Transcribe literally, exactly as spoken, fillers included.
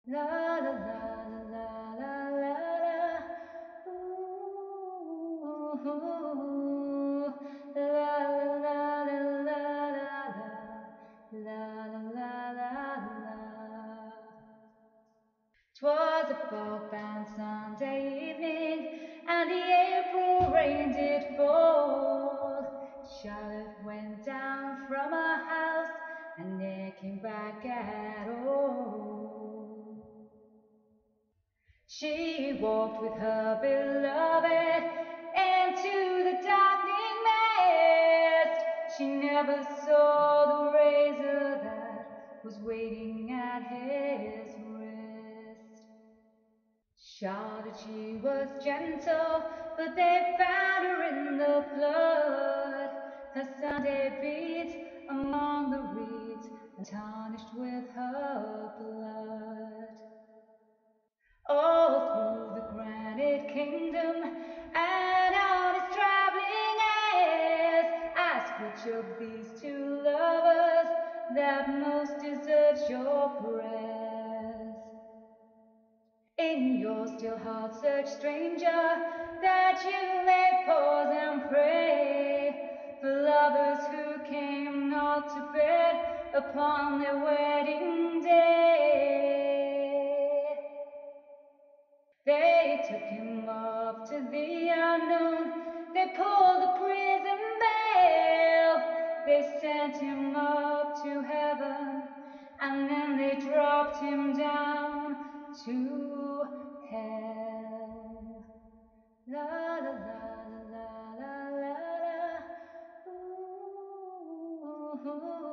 La la la la la la la la. Ooh, la la la la la la la. La la la la la. 'Twas a fog-bound Sunday evening, and the April rain did fall. Charlotte went down from her house, and ne'er came back at all. She walked with her beloved into the darkening mist. She never saw the razor that was waiting at his wrist. Charlotte, she was gentle, but they found her in the flood. Her Sunday beads among the reeds, and tarnished with her blood. All through the granite kingdom and on his traveling airs, ask which of these two lovers that most deserves your prayers. In your still heart search, stranger, that you may pause and pray for lovers who came not to bed upon their wedding day. They took him off to the unknown, they pulled the prison veil, they sent him up to heaven, and then they dropped him down to hell. La la la la la la la la. Ooh, ooh, ooh.